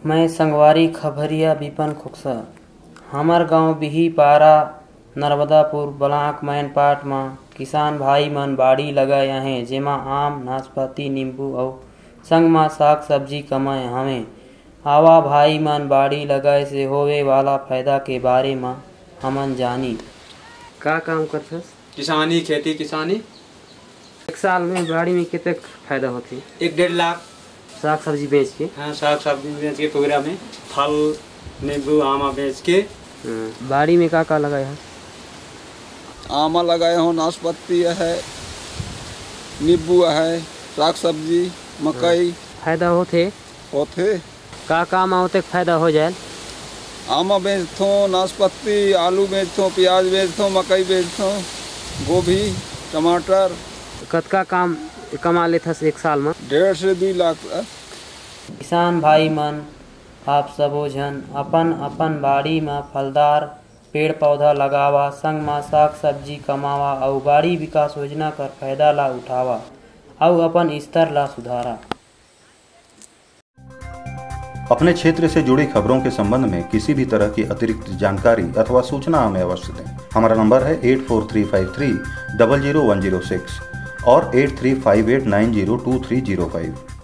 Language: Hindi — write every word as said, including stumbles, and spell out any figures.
मैं संगवारी खबरिया बिपन खोक्सा। हमार गांव बिहीपारा-नर्मदापुर ब्लॉक मैनपाट में किसान भाई मन बाड़ी लगाए हैं, जेमा आम, नाशपाती, नींबू और संग में साग सब्जी कमाए हमें। आवा भाई मन बाड़ी लगाए से होवे वाला फायदा के बारे में हमन जानी। का काम करथस? किसानी, खेती किसानी। एक साल में बाड़ी में कितने फायदा होती? एक डेढ़ लाख। साग सब्जी बेच के? हाँ, साग सब्जी बेच के, पूरा में फल नींबू आमा बेच के। बाड़ी में का का लगाया है? आमा लगाए हो, नाशपाती है, नींबू है, साग सब्जी, मकई। फायदा होते? होते। का काम होते फायदा हो जाए? आमा बेचतो, नाशपाती, आलू बेचतो, प्याज बेचतो, मकई बेचतो, गोभी, टमाटर। कतका काम कमा लेता एक साल में? डेढ़ से दो लाख। किसान भाई मन आप सबो झन अपन अपन बाड़ी में फलदार पेड़ पौधा लगावा, संग में साग सब्जी कमावा और बाड़ी विकास योजना कर फायदा ला उठावा और अपन स्तर ला सुधारा। अपने क्षेत्र से जुड़ी खबरों के संबंध में किसी भी तरह की अतिरिक्त जानकारी अथवा सूचना हमें अवश्य दें। हमारा नंबर है eight four three five three double zero one zero six और eight three five eight nine zero two three zero five.